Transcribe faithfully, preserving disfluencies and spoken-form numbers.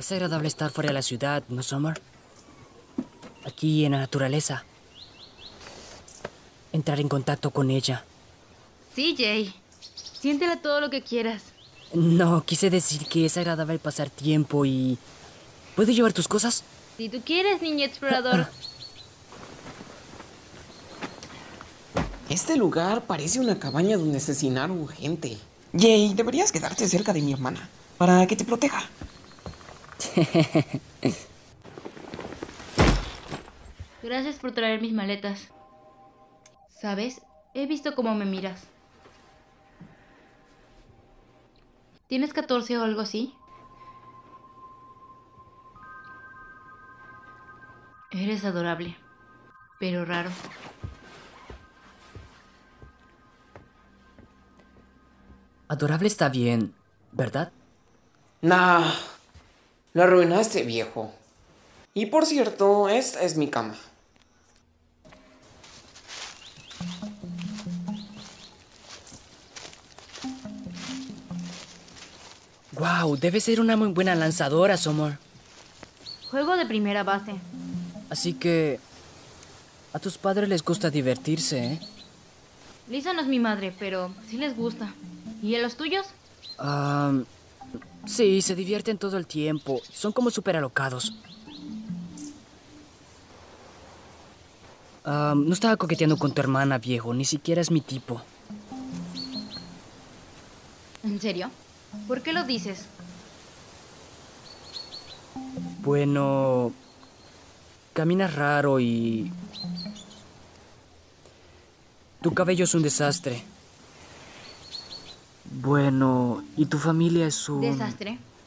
Es agradable estar fuera de la ciudad, ¿no, Summer? Aquí en la naturaleza. Entrar en contacto con ella. Sí, Jay. Siéntela todo lo que quieras. No, quise decir que es agradable pasar tiempo y... ¿Puedo llevar tus cosas? Si tú quieres, niño explorador. Este lugar parece una cabaña donde asesinaron gente. Jay, deberías quedarte cerca de mi hermana para que te proteja. Gracias por traer mis maletas. ¿Sabes? He visto cómo me miras. ¿Tienes catorce o algo así? Eres adorable, pero raro. Adorable está bien, ¿verdad? Nah, lo arruinaste, viejo. Y por cierto, esta es mi cama. Wow, debe ser una muy buena lanzadora, Summer. Juego de primera base. Así que... a tus padres les gusta divertirse, ¿eh? Lisa no es mi madre, pero sí les gusta. ¿Y a los tuyos? Um, sí, se divierten todo el tiempo. Son como súper alocados. Um, no estaba coqueteando con tu hermana, viejo. Ni siquiera es mi tipo. ¿En serio? ¿Por qué lo dices? Bueno... caminas raro y... tu cabello es un desastre. Bueno, y tu familia es un... ¿Desastre?